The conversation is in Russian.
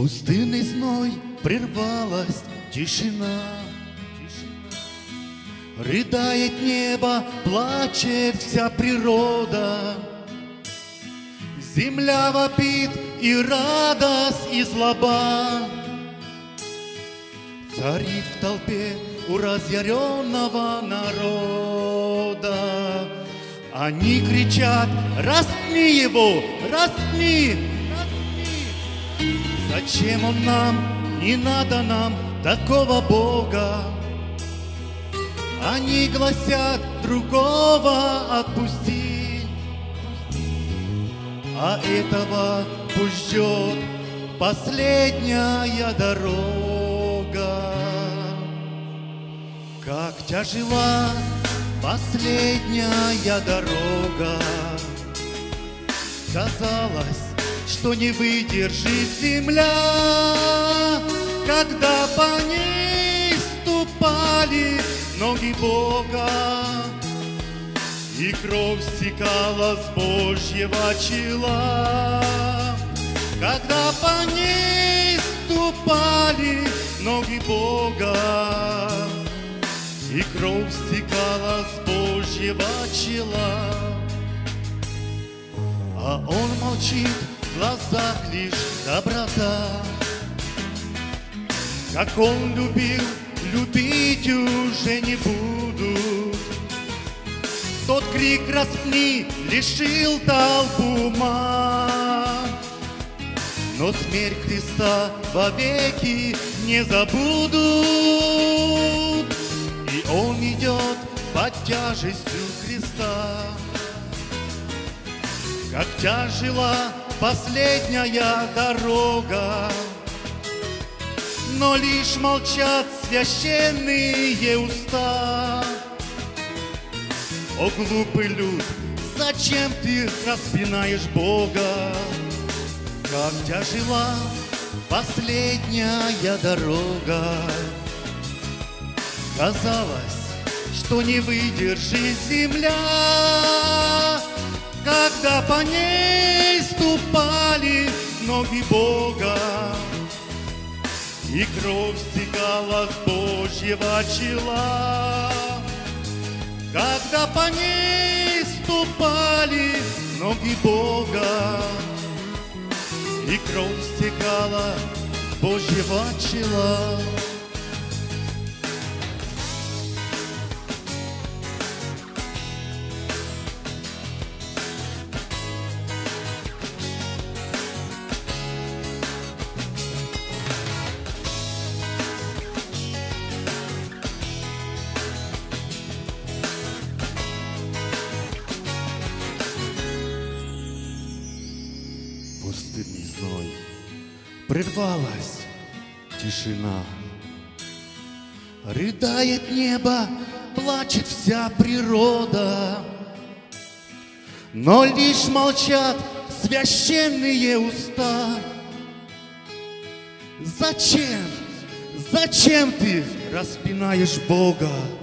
Пустынный зной, прервалась тишина. Рыдает небо, плачет вся природа. Земля вопит, и радость, и злоба царит в толпе у разъяренного народа. Они кричат: распни его, распни, распни. Зачем он нам, не надо нам такого Бога. Они гласят: другого отпусти, а этого пусть ждет последняя дорога. Как тяжела последняя дорога, казалось, что не выдержит земля, когда по ней ступали ноги Бога, и кровь стекала с Божьего чела. Когда по ней ступали ноги Бога, и кровь стекала с Божьего чела. А он молчит, в глазах лишь доброта. Как он любил, любить уже не буду. Тот крик «распни» лишил толпу ума, но смерть Христа вовеки не забудут. И он идет под тяжестью креста. Как тяжела последняя дорога, но лишь молчат священные уста. О, глупый люд, зачем ты распинаешь Бога? Как тяжела последняя дорога, казалось, что не выдержит земля, когда по ней ступали ноги Бога, и кровь стекала с Божьего чела. Когда по ней ступали ноги Бога, и кровь стекала с Божьего чела. Пустынный зной, прервалась тишина. Рыдает небо, плачет вся природа, но лишь молчат священные уста. Зачем, зачем ты распинаешь Бога?